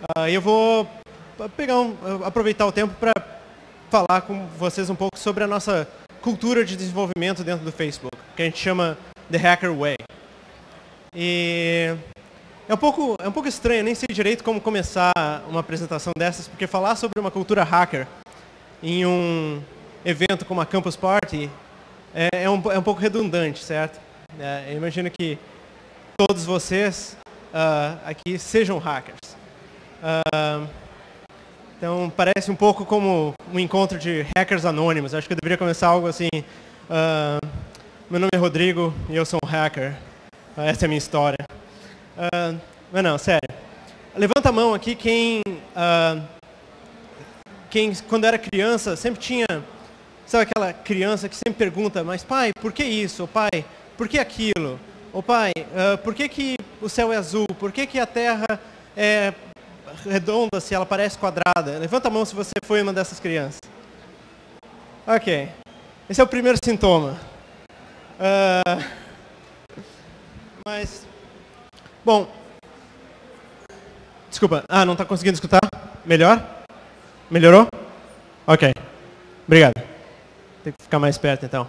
Eu vou aproveitar o tempo para falar com vocês um pouco sobre a nossa cultura de desenvolvimento dentro do Facebook, que a gente chama The Hacker Way. E é um pouco estranho, nem sei direito como começar uma apresentação dessas, porque falar sobre uma cultura hacker em um evento como a Campus Party é um pouco redundante, certo? Eu imagino que todos vocês aqui sejam hackers. Então, parece um pouco como um encontro de hackers anônimos. Acho que eu deveria começar algo assim. Meu nome é Rodrigo e eu sou um hacker. Essa é a minha história. Mas não, sério. Levanta a mão aqui quem quando era criança, sempre tinha... Sabe aquela criança que sempre pergunta, mas pai, por que isso? Ou pai, por que aquilo? Ou pai, por que o céu é azul? Por que a terra é redonda se ela parece quadrada? Levanta a mão se você foi uma dessas crianças. Ok. Esse é o primeiro sintoma. Mas... Bom... Desculpa. Não está conseguindo escutar? Melhor? Melhorou? Ok. Obrigado. Tem que ficar mais perto, então.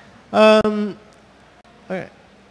Okay.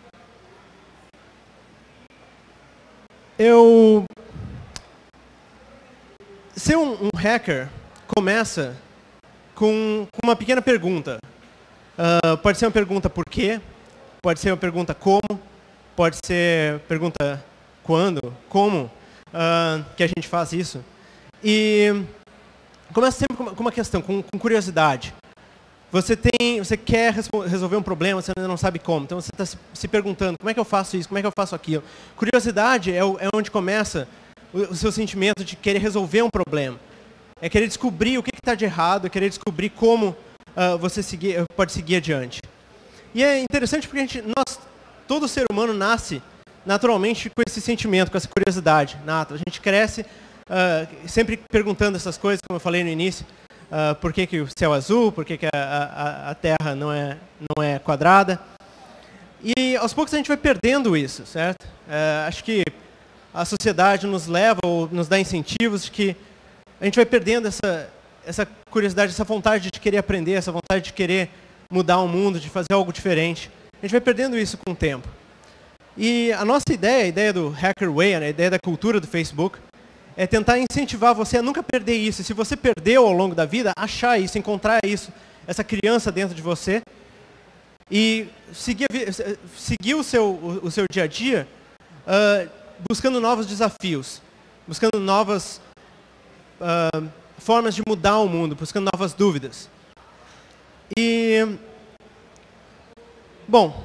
Ser um hacker começa com uma pequena pergunta. Pode ser uma pergunta por quê, pode ser uma pergunta como, pode ser pergunta quando, como que a gente faz isso. E começa sempre com uma questão, com curiosidade. Você quer resolver um problema, você ainda não sabe como. Então você está se perguntando, como é que eu faço isso, como é que eu faço aquilo. Curiosidade é onde começa o seu sentimento de querer resolver um problema. É querer descobrir o que está de errado, é querer descobrir como você pode seguir adiante. E é interessante porque todo ser humano nasce naturalmente com esse sentimento, com essa curiosidade nata. A gente cresce sempre perguntando essas coisas, como eu falei no início. Por que o céu é azul, por que a Terra não é quadrada. E aos poucos a gente vai perdendo isso, certo? Acho que a sociedade nos leva ou nos dá incentivos de que a gente vai perdendo essa curiosidade, essa vontade de querer aprender, essa vontade de querer mudar o mundo, de fazer algo diferente. A gente vai perdendo isso com o tempo. E a nossa ideia, a ideia do Hacker Way, a ideia da cultura do Facebook, é tentar incentivar você a nunca perder isso. E se você perdeu ao longo da vida, achar isso, encontrar isso, essa criança dentro de você, e seguir o seu dia a dia buscando novos desafios, buscando novas formas de mudar o mundo, buscando novas dúvidas. E, bom,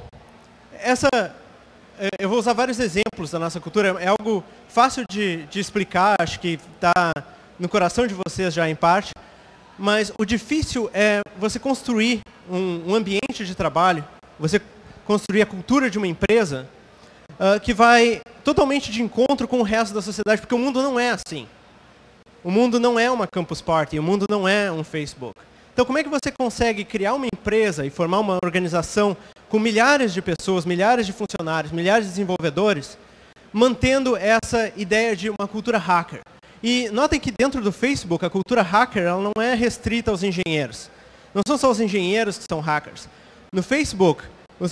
eu vou usar vários exemplos da nossa cultura. É algo fácil de explicar, acho que está no coração de vocês já em parte. Mas o difícil é você construir um ambiente de trabalho, você construir a cultura de uma empresa que vai totalmente de encontro com o resto da sociedade, porque o mundo não é assim. O mundo não é uma Campus Party, o mundo não é um Facebook. Então, como é que você consegue criar uma empresa e formar uma organização com milhares de pessoas, milhares de funcionários, milhares de desenvolvedores, mantendo essa ideia de uma cultura hacker? E notem que dentro do Facebook, a cultura hacker ela não é restrita aos engenheiros. Não são só os engenheiros que são hackers. No Facebook,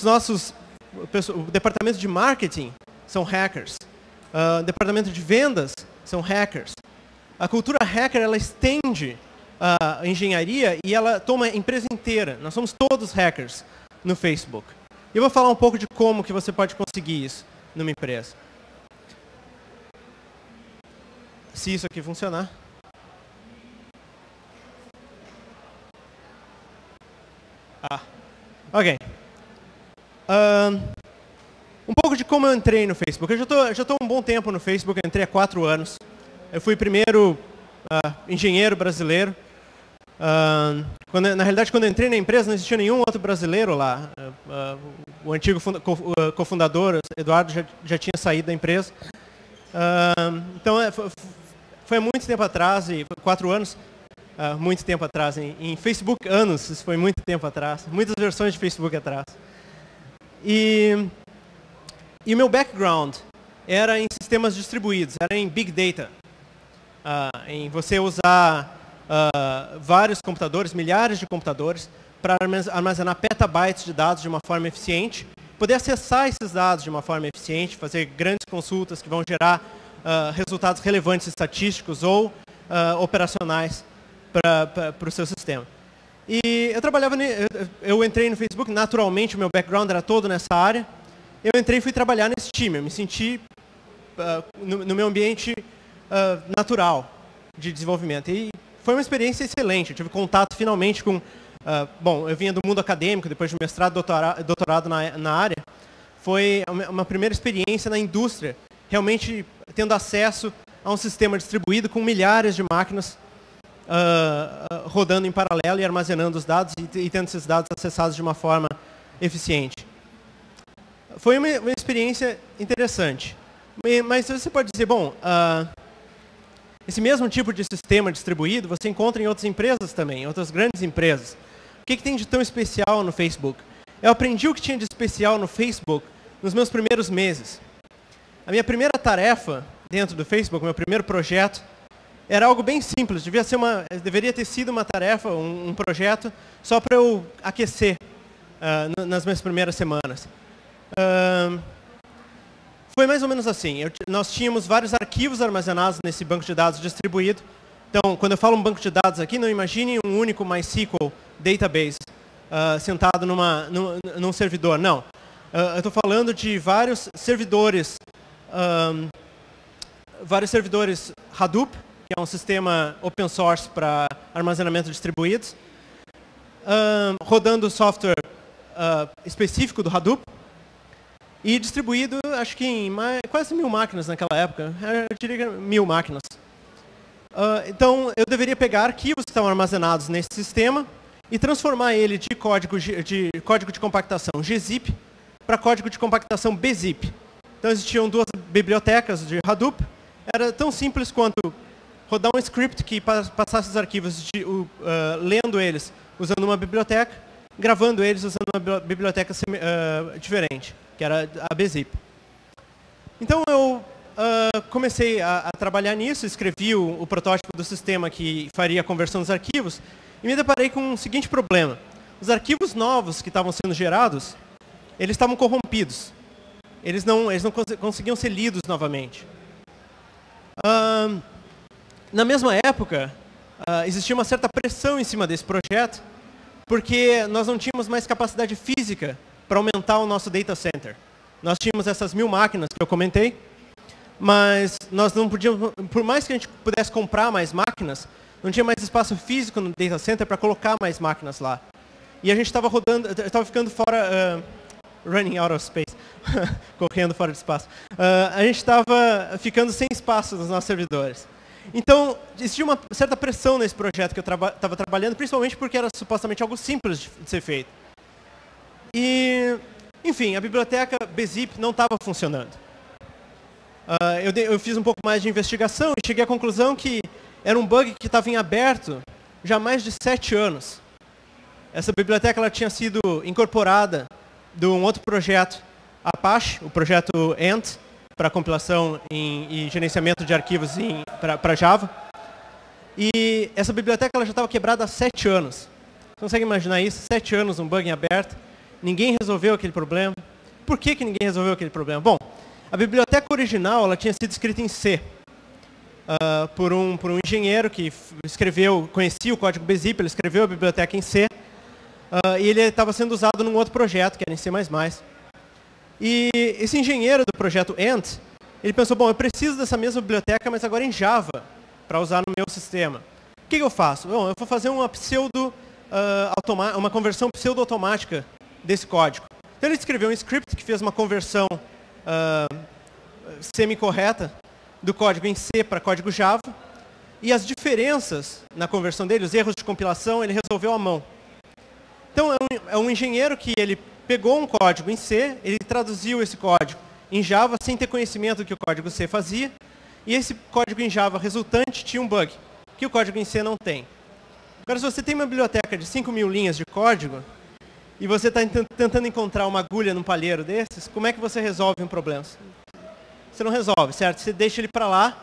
o departamento de marketing são hackers. O departamento de vendas são hackers. A cultura hacker ela estende a engenharia e ela toma a empresa inteira. Nós somos todos hackers no Facebook. E eu vou falar um pouco de como que você pode conseguir isso numa empresa. Se isso aqui funcionar. Ok. Um pouco de como eu entrei no Facebook. Eu já estou um bom tempo no Facebook, eu entrei há 4 anos. Eu fui primeiro engenheiro brasileiro. Na realidade, quando eu entrei na empresa, não existia nenhum outro brasileiro lá. O antigo cofundador, Eduardo, já tinha saído da empresa. Então, foi há muito tempo atrás, e 4 anos, muito tempo atrás. Em Facebook, anos, isso foi muito tempo atrás. Muitas versões de Facebook atrás. E o meu background era em sistemas distribuídos, era em Big Data. em você usar vários computadores, milhares de computadores, para armazenar petabytes de dados de uma forma eficiente, poder acessar esses dados de uma forma eficiente, fazer grandes consultas que vão gerar resultados relevantes estatísticos ou operacionais para o seu sistema. E eu entrei no Facebook, naturalmente o meu background era todo nessa área. Eu entrei e fui trabalhar nesse time, eu me senti no meu ambiente natural de desenvolvimento. E foi uma experiência excelente, eu tive contato finalmente com... bom, eu vinha do mundo acadêmico, depois de mestrado e doutorado na área. Foi uma primeira experiência na indústria, realmente tendo acesso a um sistema distribuído com milhares de máquinas rodando em paralelo e armazenando os dados e tendo esses dados acessados de uma forma eficiente. Foi uma experiência interessante. Mas você pode dizer, bom, esse mesmo tipo de sistema distribuído você encontra em outras empresas também, em outras grandes empresas. O que tem de tão especial no Facebook? Eu aprendi o que tinha de especial no Facebook nos meus primeiros meses. A minha primeira tarefa dentro do Facebook, meu primeiro projeto, era algo bem simples. Deveria ter sido uma tarefa, um projeto, só para eu aquecer nas minhas primeiras semanas. Foi mais ou menos assim. Nós tínhamos vários arquivos armazenados nesse banco de dados distribuído. Então, quando eu falo um banco de dados aqui, não imagine um único MySQL database sentado num servidor. Não. Eu estou falando de vários servidores Hadoop, que é um sistema open source para armazenamento distribuídos, rodando software específico do Hadoop, e distribuído, acho que em quase 1000 máquinas naquela época. Eu diria que 1000 máquinas. Então, eu deveria pegar arquivos que estavam armazenados nesse sistema e transformar ele de código de compactação gzip para código de compactação bzip. Então, existiam duas bibliotecas de Hadoop. Era tão simples quanto rodar um script que passasse os arquivos lendo eles usando uma biblioteca, gravando eles usando uma biblioteca diferente, que era a bzip. Então, eu comecei a trabalhar nisso, escrevi o protótipo do sistema que faria a conversão dos arquivos, e me deparei com o seguinte problema. Os arquivos novos que estavam sendo gerados, eles estavam corrompidos. Eles não conseguiam ser lidos novamente. Na mesma época, existia uma certa pressão em cima desse projeto, porque nós não tínhamos mais capacidade física para aumentar o nosso data center. Nós tínhamos essas 1000 máquinas que eu comentei, mas nós não podíamos, por mais que a gente pudesse comprar mais máquinas, não tinha mais espaço físico no data center para colocar mais máquinas lá. E a gente estava estava ficando fora, running out of space, correndo fora de espaço. A gente estava ficando sem espaço nos nossos servidores. Então, existia uma certa pressão nesse projeto que eu estava trabalhando, principalmente porque era supostamente algo simples de ser feito. E, enfim, a biblioteca bzip não estava funcionando. Eu fiz um pouco mais de investigação e cheguei à conclusão que era um bug que estava em aberto já há mais de 7 anos. Essa biblioteca ela tinha sido incorporada de um outro projeto Apache, o projeto Ant, para compilação e gerenciamento de arquivos para Java. E essa biblioteca ela já estava quebrada há 7 anos. Você consegue imaginar isso? 7 anos, um bug em aberto. Ninguém resolveu aquele problema. Por que ninguém resolveu aquele problema? Bom, a biblioteca original ela tinha sido escrita em C. Por um engenheiro que conhecia o código bzip, ele escreveu a biblioteca em C. E ele estava sendo usado num outro projeto, que era em C++. E esse engenheiro do projeto Ant, ele pensou, bom, eu preciso dessa mesma biblioteca, mas agora em Java, para usar no meu sistema. O que eu faço? Bom, eu vou fazer uma conversão pseudo-automática desse código. Então ele escreveu um script que fez uma conversão semi-correta do código em C para código Java, e as diferenças na conversão dele, os erros de compilação, ele resolveu à mão. Então é um engenheiro que ele pegou um código em C, ele traduziu esse código em Java sem ter conhecimento do que o código C fazia, e esse código em Java resultante tinha um bug, que o código em C não tem. Agora, se você tem uma biblioteca de 5.000 linhas de código, e você está tentando encontrar uma agulha num palheiro desses, como é que você resolve um problema? Você não resolve, certo? Você deixa ele para lá,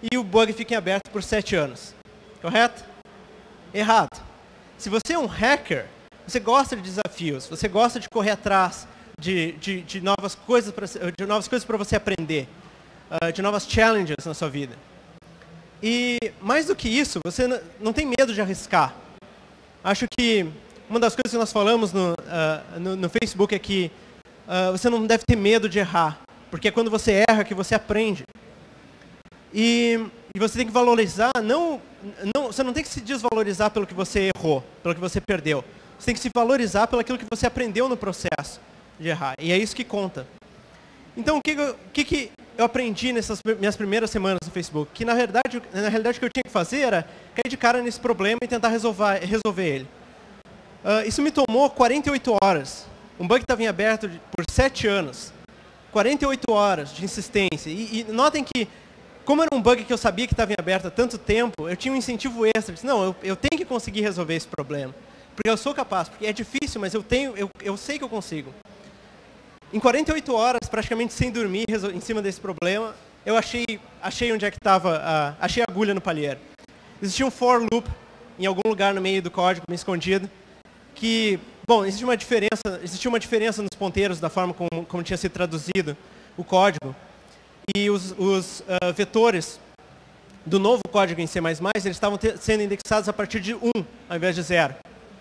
e o bug fica em aberto por 7 anos. Correto? Errado. Se você é um hacker, você gosta de desafios, você gosta de correr atrás de novas coisas para você aprender, de novas challenges na sua vida. E mais do que isso, você não tem medo de arriscar. Acho que uma das coisas que nós falamos no Facebook é que você não deve ter medo de errar, porque é quando você erra que você aprende. E você tem que valorizar, você não tem que se desvalorizar pelo que você errou, pelo que você perdeu. Você tem que se valorizar pelo aquilo que você aprendeu no processo de errar. E é isso que conta. Então, o que eu aprendi nessas minhas primeiras semanas no Facebook? Que, na realidade, o que eu tinha que fazer era cair de cara nesse problema e tentar resolver ele. Isso me tomou 48 horas. Um bug estava em aberto por 7 anos. 48 horas de insistência. E notem que, como era um bug que eu sabia que estava em aberto há tanto tempo, eu tinha um incentivo extra. Eu disse, não, eu tenho que conseguir resolver esse problema. Porque eu sou capaz. Porque é difícil, mas eu sei que eu consigo. Em 48 horas, praticamente sem dormir, em cima desse problema, eu achei onde é que estava, achei a agulha no palheiro. Existia um for loop em algum lugar no meio do código, meio escondido, que, bom, existia uma diferença nos ponteiros da forma como tinha sido traduzido o código. E os vetores do novo código em C++, eles estavam sendo indexados a partir de 1, ao invés de 0.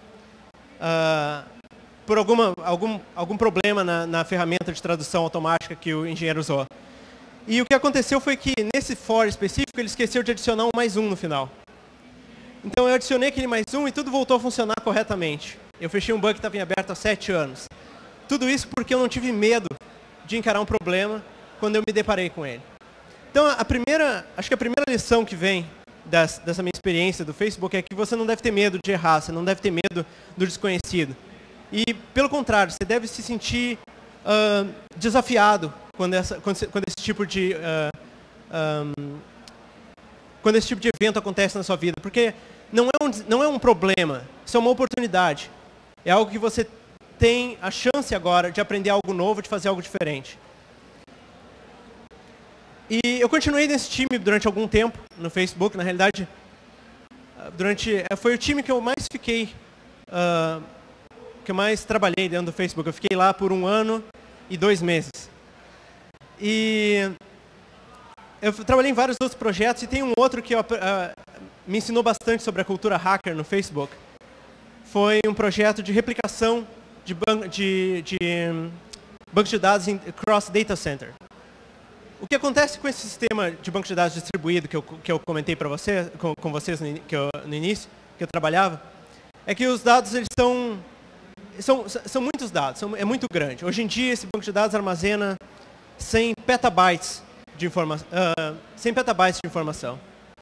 Por algum problema na ferramenta de tradução automática que o engenheiro usou. E o que aconteceu foi que, nesse for específico, ele esqueceu de adicionar um +1 no final. Então eu adicionei aquele +1 e tudo voltou a funcionar corretamente. Eu fechei um bug que estava em aberto há 7 anos. Tudo isso porque eu não tive medo de encarar um problema quando eu me deparei com ele. Então, acho que a primeira lição que vem dessa minha experiência do Facebook é que você não deve ter medo de errar, você não deve ter medo do desconhecido. E, pelo contrário, você deve se sentir desafiado quando esse tipo de evento acontece na sua vida. Porque não é um problema, isso é uma oportunidade. É algo que você tem a chance agora de aprender algo novo, de fazer algo diferente. E eu continuei nesse time durante algum tempo no Facebook. Na realidade, foi o time que eu mais fiquei, que eu mais trabalhei dentro do Facebook. Eu fiquei lá por 1 ano e 2 meses. E eu trabalhei em vários outros projetos e tem um outro que me ensinou bastante sobre a cultura hacker no Facebook. Foi um projeto de replicação de bancos de dados em cross data center. O que acontece com esse sistema de banco de dados distribuído que eu comentei para vocês, com vocês no início, que eu trabalhava, é que os dados eles são muitos dados, é muito grande. Hoje em dia esse banco de dados armazena 100 petabytes de informação.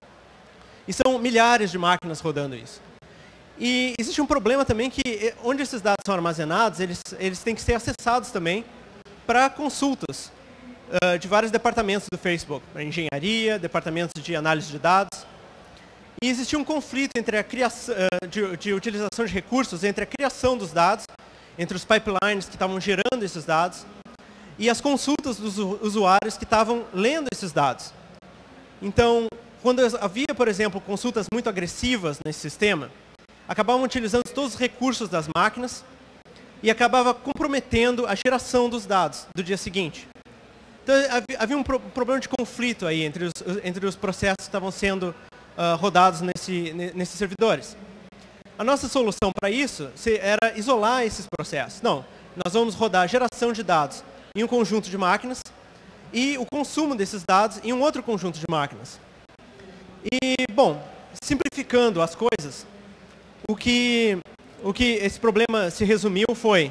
E são milhares de máquinas rodando isso. E existe um problema também que onde esses dados são armazenados, eles têm que ser acessados também para consultas de vários departamentos do Facebook, engenharia, departamentos de análise de dados. E existia um conflito entre a criação, de utilização de recursos entre a criação dos dados, entre os pipelines que estavam gerando esses dados, e as consultas dos usuários que estavam lendo esses dados. Então, quando havia, por exemplo, consultas muito agressivas nesse sistema, acabavam utilizando todos os recursos das máquinas e acabava comprometendo a geração dos dados do dia seguinte. Então, havia um problema de conflito aí entre os processos que estavam sendo rodados nesses servidores. A nossa solução para isso era isolar esses processos. Não, nós vamos rodar a geração de dados em um conjunto de máquinas e o consumo desses dados em um outro conjunto de máquinas. E, bom, simplificando as coisas, o que esse problema se resumiu foi,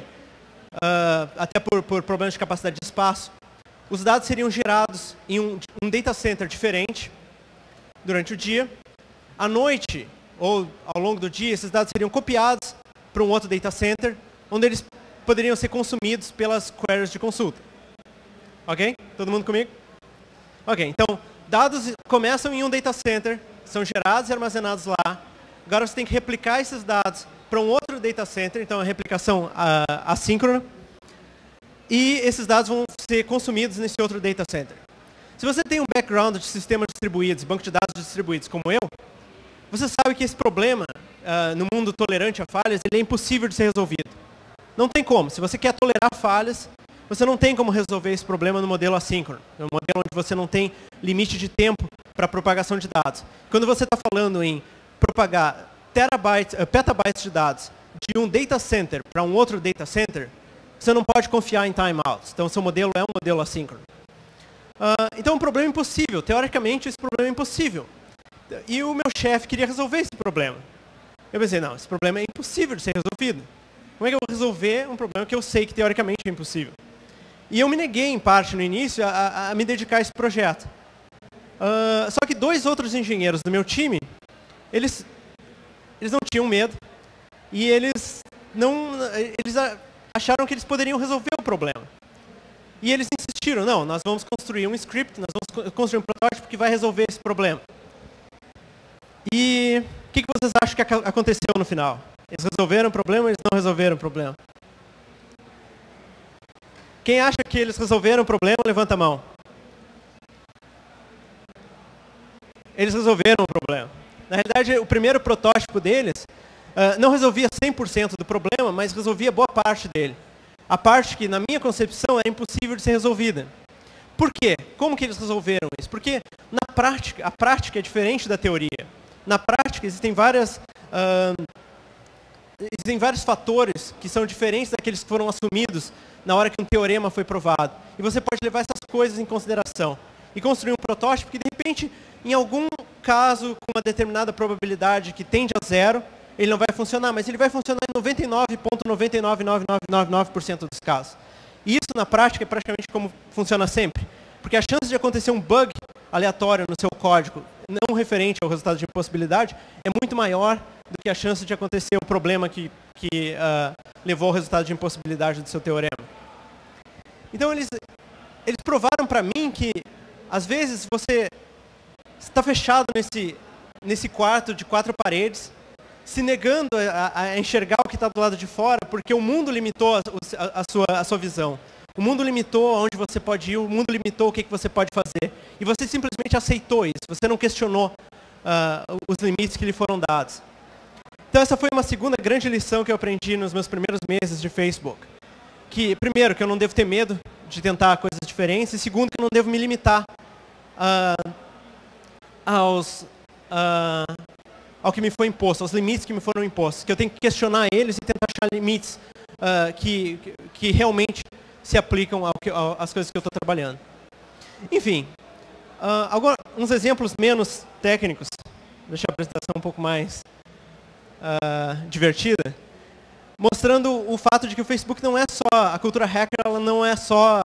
até por problemas de capacidade de espaço, os dados seriam gerados em um data center diferente durante o dia. À noite, ou ao longo do dia, esses dados seriam copiados para um outro data center, onde eles poderiam ser consumidos pelas queries de consulta. Ok? Todo mundo comigo? Ok, então, dados começam em um data center, são gerados e armazenados lá. Agora você tem que replicar esses dados para um outro data center, então a replicação assíncrona. E esses dados vão ser consumidos nesse outro data center. Se você tem um background de sistemas distribuídos, banco de dados distribuídos como eu, você sabe que esse problema, no mundo tolerante a falhas, ele é impossível de ser resolvido. Não tem como. Se você quer tolerar falhas, você não tem como resolver esse problema no modelo assíncrono, no modelo onde você não tem limite de tempo para propagação de dados. Quando você está falando em propagar petabytes de dados de um data center para um outro data center, você não pode confiar em timeouts. Então, seu modelo é um modelo assíncrono. Então, é um problema impossível. Teoricamente, esse problema é impossível. E o meu chefe queria resolver esse problema. Eu pensei, não, esse problema é impossível de ser resolvido. Como é que eu vou resolver um problema que eu sei que teoricamente é impossível? E eu me neguei, em parte, no início, a me dedicar a esse projeto. Só que 2 outros engenheiros do meu time, eles não tinham medo e eles acharam que eles poderiam resolver o problema. E eles insistiram, não, nós vamos construir um script, nós vamos construir um protótipo que vai resolver esse problema. E o que vocês acham que aconteceu no final? Eles resolveram o problema ou eles não resolveram o problema? Quem acha que eles resolveram o problema, levanta a mão. Eles resolveram o problema. Na realidade, o primeiro protótipo deles não resolvia 100% do problema, mas resolvia boa parte dele. A parte que, na minha concepção, era impossível de ser resolvida. Por quê? Como que eles resolveram isso? Porque, na prática, a prática é diferente da teoria. Na prática, existem vários fatores que são diferentes daqueles que foram assumidos na hora que um teorema foi provado. E você pode levar essas coisas em consideração. E construir um protótipo que, de repente, em algum caso, com uma determinada probabilidade que tende a 0, ele não vai funcionar, mas ele vai funcionar em 99,99999% dos casos. E isso, na prática, é praticamente como funciona sempre. Porque a chance de acontecer um bug aleatório no seu código, não referente ao resultado de impossibilidade, é muito maior do que a chance de acontecer o problema que levou ao resultado de impossibilidade do seu teorema. Então, eles provaram para mim que, às vezes, você está fechado nesse quarto de 4 paredes, se negando a enxergar o que está do lado de fora, porque o mundo limitou a sua visão. O mundo limitou aonde você pode ir, o mundo limitou o que você pode fazer. E você simplesmente aceitou isso, você não questionou os limites que lhe foram dados. Então, essa foi uma segunda grande lição que eu aprendi nos meus primeiros meses de Facebook. Que, primeiro, que eu não devo ter medo de tentar coisas diferentes, e segundo, que eu não devo me limitar ao que me foi imposto, aos limites que me foram impostos. Que eu tenho que questionar eles e tentar achar limites que realmente se aplicam às coisas que eu estou trabalhando. Enfim, agora uns exemplos menos técnicos, deixar a apresentação um pouco mais divertida, mostrando o fato de que o Facebook não é só, a cultura hacker, ela não é só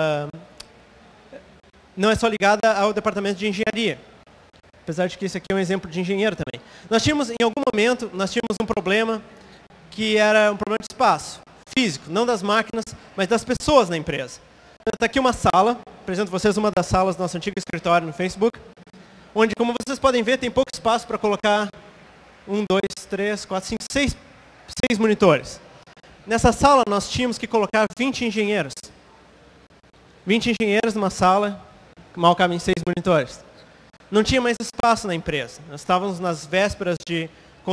ligada ao departamento de engenharia. Apesar de que esse aqui é um exemplo de engenheiro também. Em algum momento, nós tínhamos um problema que era um problema de espaço físico, não das máquinas, mas das pessoas na empresa. Está aqui uma sala, apresento vocês uma das salas do nosso antigo escritório no Facebook, onde, como vocês podem ver, tem pouco espaço para colocar 1, 2, 3, 4, 5, 6 monitores. Nessa sala, nós tínhamos que colocar 20 engenheiros. 20 engenheiros numa sala, que mal cabem 6 monitores. Não tinha mais espaço na empresa. Nós estávamos nas vésperas de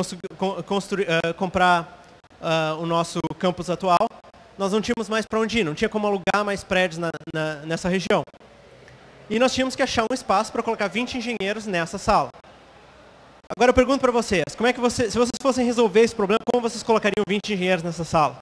comprar o nosso campus atual. Nós não tínhamos mais para onde ir, não tinha como alugar mais prédios nessa região. E nós tínhamos que achar um espaço para colocar 20 engenheiros nessa sala. Agora eu pergunto para vocês, se vocês fossem resolver esse problema, como vocês colocariam 20 engenheiros nessa sala?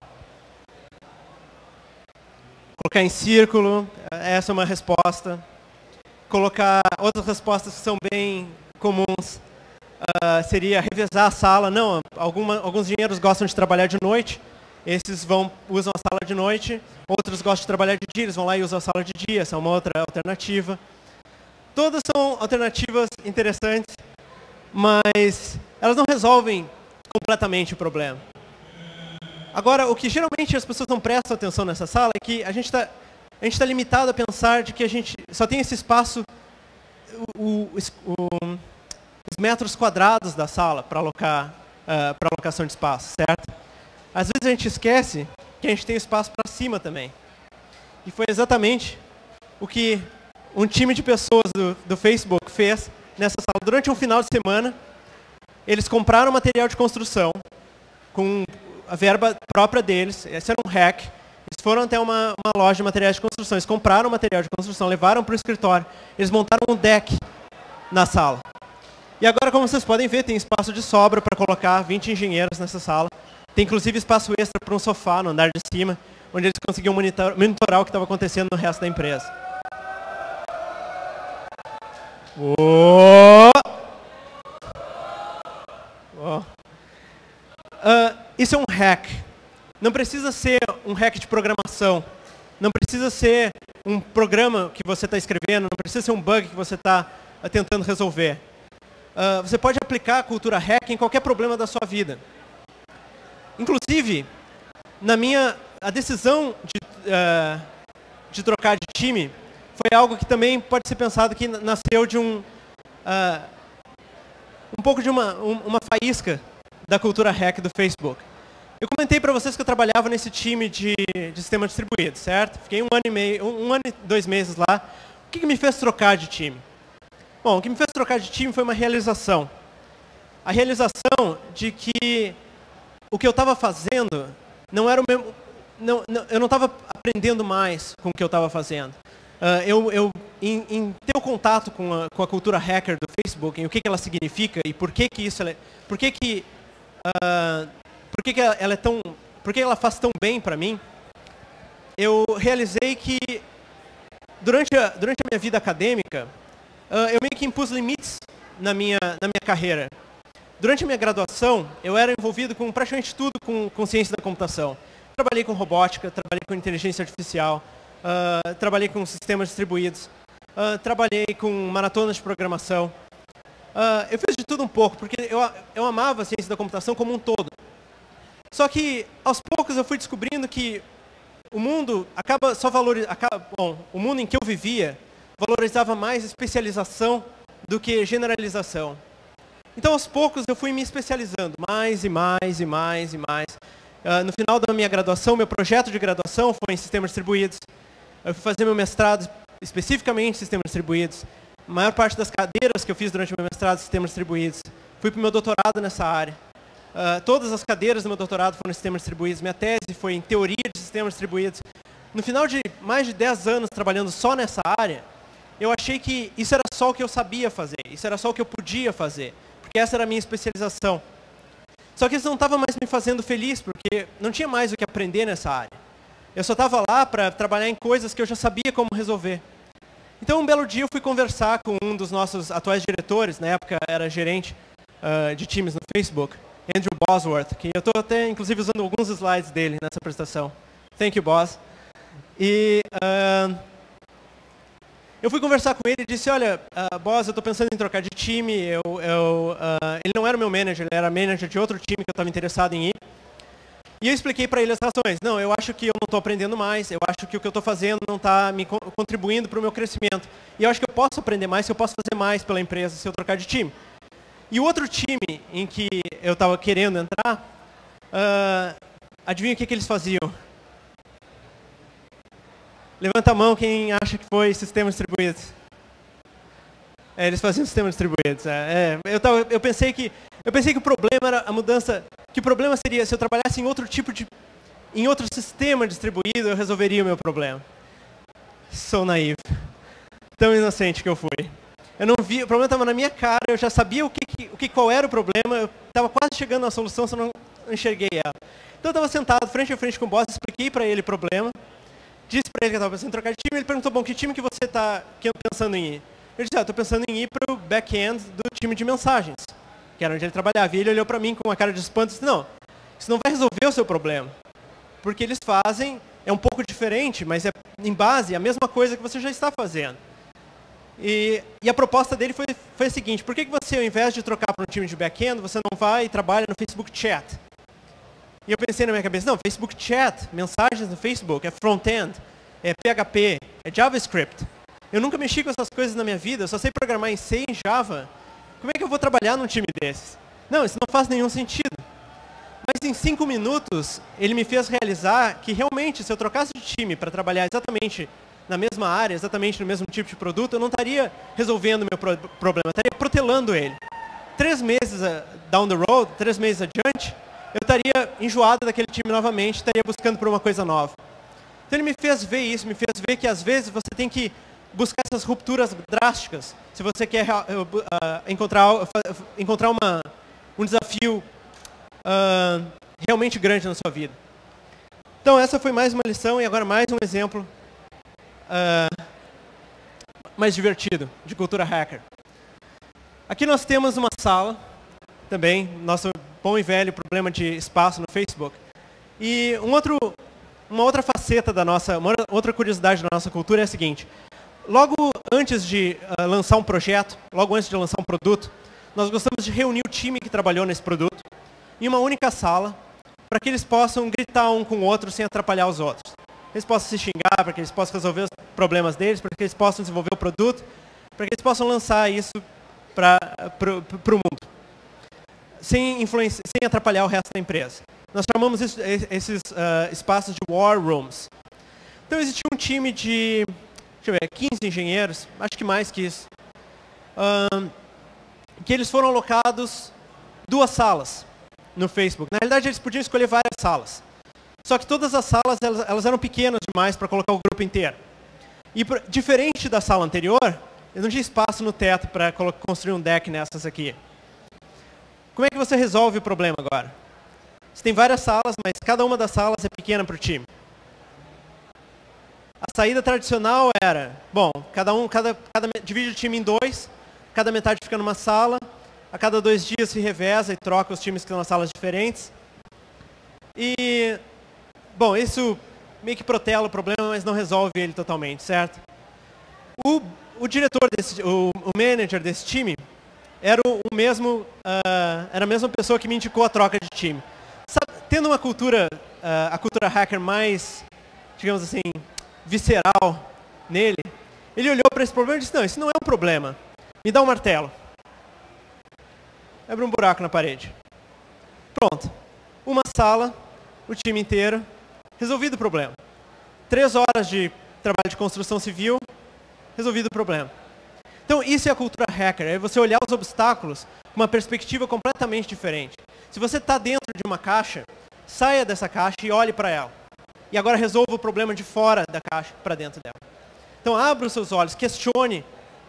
Colocar em círculo, essa é uma resposta. Colocar outras respostas que são bem comuns, seria revezar a sala. Não, alguns engenheiros gostam de trabalhar de noite, esses usam a sala de noite, outros gostam de trabalhar de dia, eles vão lá e usam a sala de dia, essa é uma outra alternativa. Todas são alternativas interessantes, mas elas não resolvem completamente o problema. Agora, o que geralmente as pessoas não prestam atenção nessa sala é que a gente está limitado a pensar de que a gente só tem esse espaço, os metros quadrados da sala para alocação de espaço, certo? Às vezes a gente esquece que a gente tem espaço para cima também. E foi exatamente o que um time de pessoas do Facebook fez nessa sala. Durante um final de semana, eles compraram material de construção com a verba própria deles. Esse era um hack. Eles foram até uma loja de materiais de construção. Eles compraram material de construção, levaram para o escritório. Eles montaram um deck na sala. E agora, como vocês podem ver, tem espaço de sobra para colocar 20 engenheiros nessa sala. Tem inclusive espaço extra para um sofá no andar de cima, onde eles conseguiam monitorar o que estava acontecendo no resto da empresa. Isso é um hack. Não precisa ser um hack de programação. Não precisa ser um programa que você está escrevendo. Não precisa ser um bug que você está tentando resolver. Você pode aplicar a cultura hack em qualquer problema da sua vida. Inclusive, a decisão de trocar de time foi algo que também pode ser pensado que nasceu de um pouco de uma faísca da cultura hack do Facebook. Eu comentei para vocês que eu trabalhava nesse time de sistemas distribuídos, certo? Fiquei um ano e 2 meses lá. O que me fez trocar de time? Bom, o que me fez trocar de time foi uma realização. A realização de que o que eu estava fazendo não era o mesmo. Eu não estava aprendendo mais com o que eu estava fazendo. Em ter o contato com a cultura hacker do Facebook, em o que ela significa e por que ela faz tão bem para mim, eu realizei que durante a minha vida acadêmica, eu meio que impus limites na minha carreira. Durante a minha graduação, eu era envolvido com praticamente tudo com ciência da computação. Trabalhei com robótica, trabalhei com inteligência artificial, trabalhei com sistemas distribuídos, trabalhei com maratonas de programação. Eu fiz de tudo um pouco, porque eu amava a ciência da computação como um todo. Só que, aos poucos, eu fui descobrindo que o mundo o mundo em que eu vivia valorizava mais especialização do que generalização. Então, aos poucos, eu fui me especializando mais e mais e mais e mais. No final da minha graduação, meu projeto de graduação foi em sistemas distribuídos. Eu fui fazer meu mestrado especificamente em sistemas distribuídos. A maior parte das cadeiras que eu fiz durante o meu mestrado em sistemas distribuídos. Fui para o meu doutorado nessa área. Todas as cadeiras do meu doutorado foram em sistemas distribuídos. Minha tese foi em teoria de sistemas distribuídos. No final de mais de 10 anos trabalhando só nessa área, eu achei que isso era só o que eu sabia fazer. Isso era só o que eu podia fazer. Porque essa era a minha especialização. Só que isso não estava mais me fazendo feliz, porque não tinha mais o que aprender nessa área. Eu só estava lá para trabalhar em coisas que eu já sabia como resolver. Então, um belo dia, eu fui conversar com um dos nossos atuais diretores, na época era gerente de times no Facebook, Andrew Bosworth, que eu estou até, inclusive, usando alguns slides dele nessa apresentação. Thank you, boss. E eu fui conversar com ele e disse, olha, boss, eu estou pensando em trocar de time. Ele não era o meu manager, ele era manager de outro time que eu estava interessado em ir. E eu expliquei para ele as razões. Não, eu acho que eu não estou aprendendo mais, eu acho que o que eu estou fazendo não está me contribuindo para o meu crescimento. E eu acho que eu posso aprender mais, que eu posso fazer mais pela empresa se eu trocar de time. E o outro time em que eu estava querendo entrar, adivinha o que eles faziam? Levanta a mão quem acha que foi sistemas distribuídos. Eles faziam sistemas distribuídos. Eu pensei que o problema era a mudança, que o problema seria se eu trabalhasse em outro sistema distribuído, eu resolveria o meu problema. Sou naivo. Tão inocente que eu fui. Eu não vi, o problema estava na minha cara, eu já sabia qual era o problema, eu estava quase chegando na solução, só não enxerguei ela. Então eu estava sentado frente a frente com o boss, expliquei para ele o problema, disse para ele que eu estava pensando em trocar de time, ele perguntou, bom, que time que você está pensando em ir? Eu disse, estou pensando em ir para o back-end do time de mensagens, que era onde ele trabalhava. E ele olhou para mim com uma cara de espanto e disse, não, isso não vai resolver o seu problema. Porque eles fazem, é um pouco diferente, mas é em base a mesma coisa que você já está fazendo. E a proposta dele foi a seguinte, por que você, ao invés de trocar para um time de back-end, você não vai e trabalha no Facebook Chat? E eu pensei na minha cabeça, não, Facebook Chat, mensagens no Facebook, é front-end, é PHP, é JavaScript. Eu nunca mexi com essas coisas na minha vida, eu só sei programar em C e em Java. Como é que eu vou trabalhar num time desses? Não, isso não faz nenhum sentido. Mas em 5 minutos, ele me fez realizar que realmente, se eu trocasse de time para trabalhar exatamente na mesma área, exatamente no mesmo tipo de produto, eu não estaria resolvendo o meu problema, eu estaria protelando ele. 3 meses down the road, 3 meses adiante, eu estaria enjoado daquele time novamente, estaria buscando por uma coisa nova. Então ele me fez ver isso, me fez ver que às vezes você tem que buscar essas rupturas drásticas, se você quer encontrar um desafio realmente grande na sua vida. Então essa foi mais uma lição e agora mais um exemplo mais divertido de cultura hacker. Aqui nós temos uma sala, também, nosso bom e velho problema de espaço no Facebook. E uma outra faceta da nossa, uma outra curiosidade da nossa cultura é a seguinte. Logo antes de lançar um projeto, logo antes de lançar um produto, nós gostamos de reunir o time que trabalhou nesse produto em uma única sala, para que eles possam gritar um com o outro sem atrapalhar os outros. Eles possam se xingar, para que eles possam resolver os problemas deles, para que eles possam desenvolver o produto, para que eles possam lançar isso para o mundo, sem atrapalhar o resto da empresa. Nós chamamos esses espaços de war rooms. Então existia um time de, 15 engenheiros, acho que mais que isso, que eles foram alocados 2 salas no Facebook. Na realidade, eles podiam escolher várias salas. Só que todas as salas elas eram pequenas demais para colocar o grupo inteiro. E diferente da sala anterior, eu não tinha espaço no teto para construir um deck nessas aqui. Como é que você resolve o problema agora? Você tem várias salas, mas cada uma das salas é pequena para o time. A saída tradicional era, bom, divide o time em 2, cada metade fica numa sala, a cada 2 dias se reveza e troca os times que estão nas salas diferentes. E, bom, isso meio que protela o problema, mas não resolve ele totalmente, certo? O diretor o manager desse time era era a mesma pessoa que me indicou a troca de time. Tendo uma cultura, a cultura hacker mais, digamos assim, visceral nele, ele olhou para esse problema e disse, não, isso não é um problema. Me dá um martelo. Abre um buraco na parede. Pronto. Uma sala, o time inteiro, resolvido o problema. 3 horas de trabalho de construção civil, resolvido o problema. Então, isso é a cultura hacker, é você olhar os obstáculos com uma perspectiva completamente diferente. Se você está dentro de uma caixa, saia dessa caixa e olhe para ela. E agora resolva o problema de fora da caixa para dentro dela. Então, abra os seus olhos, questione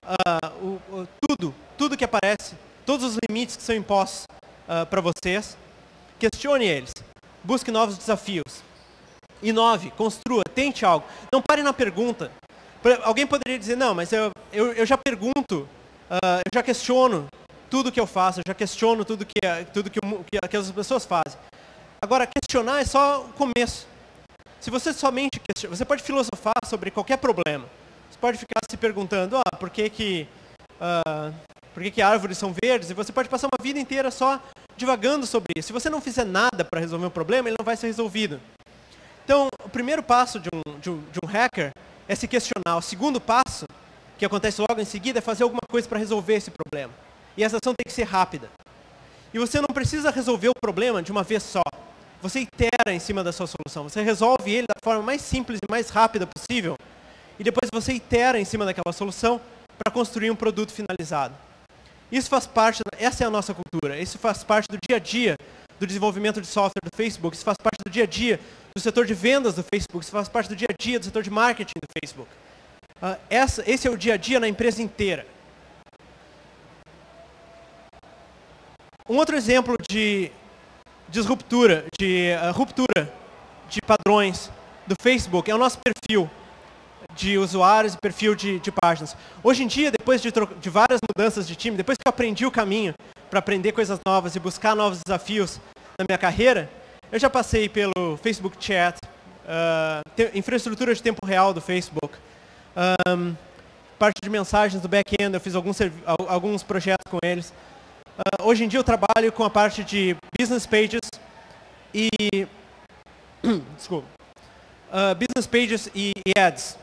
tudo que aparece, todos os limites que são impostos para vocês. Questione eles. Busque novos desafios. Inove, construa, tente algo. Não pare na pergunta. Alguém poderia dizer, não, mas eu já pergunto, eu já questiono tudo que eu faço, eu já questiono tudo que as pessoas fazem. Agora, questionar é só o começo. Se você somente questiona, você pode filosofar sobre qualquer problema. Você pode ficar se perguntando, por que árvores são verdes? E você pode passar uma vida inteira só divagando sobre isso. Se você não fizer nada para resolver um problema, ele não vai ser resolvido. Então, o primeiro passo de um hacker é se questionar. O segundo passo, que acontece logo em seguida, é fazer alguma coisa para resolver esse problema. E essa ação tem que ser rápida. E você não precisa resolver o problema de uma vez só. Você itera em cima da sua solução. Você resolve ele da forma mais simples e mais rápida possível. E depois você itera em cima daquela solução para construir um produto finalizado. Isso faz parte, essa é a nossa cultura. Isso faz parte do dia a dia do desenvolvimento de software do Facebook. Isso faz parte do dia a dia do setor de vendas do Facebook. Isso faz parte do dia a dia do setor de marketing do Facebook. Esse é o dia a dia na empresa inteira. Um outro exemplo de ruptura de padrões do Facebook é o nosso perfil de usuários e perfil de páginas. Hoje em dia, depois de várias mudanças de time, depois que eu aprendi o caminho para aprender coisas novas e buscar novos desafios na minha carreira, eu já passei pelo Facebook Chat, infraestrutura de tempo real do Facebook, parte de mensagens do back-end, eu fiz alguns projetos com eles. Hoje em dia eu trabalho com a parte de business pages e business pages e ads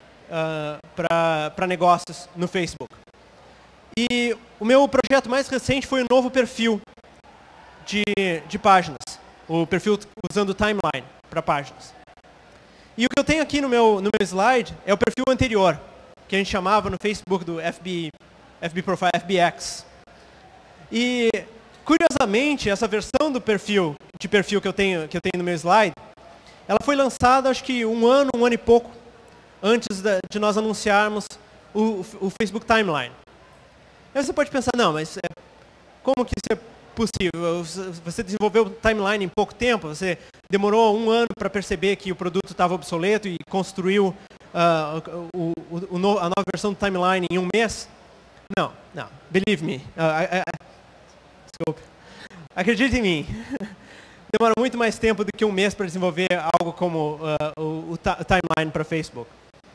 para negócios no Facebook. E o meu projeto mais recente foi o novo perfil de páginas, o perfil usando timeline para páginas. E o que eu tenho aqui no meu slide é o perfil anterior, que a gente chamava no Facebook do FB Profile, FBX. E, curiosamente, essa versão do perfil que eu tenho no meu slide, ela foi lançada, acho que um ano e pouco, antes de nós anunciarmos o Facebook Timeline. Aí você pode pensar, não, mas como que isso é possível? Você desenvolveu o Timeline em pouco tempo? Você demorou um ano para perceber que o produto estava obsoleto e construiu a nova versão do Timeline em um mês? Não. Believe me. Desculpe. Acredite em mim. Demora muito mais tempo do que um mês para desenvolver algo como o Timeline para Facebook.